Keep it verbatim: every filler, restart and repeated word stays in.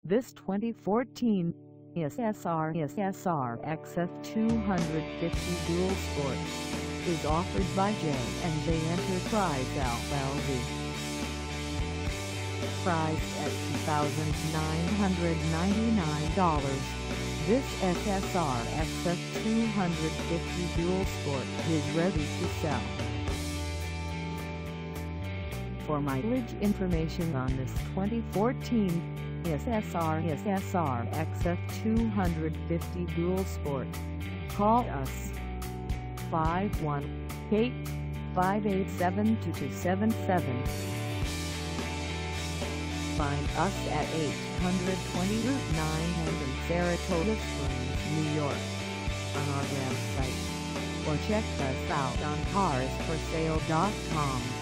This twenty fourteen S S R S S R X F two fifty Dual Sport is offered by J and J Enterprise L L C. Priced at two thousand nine hundred ninety-nine dollars, this S S R X F two fifty Dual Sport is ready to sell. For mileage information on this twenty fourteen S S R S S R X F two fifty Dual Sport, call us five one eight, five eight seven, two two seven seven. Find us at eight twenty Route nine in Saratoga Springs, New York, on our website, or check us out on cars for sale dot com.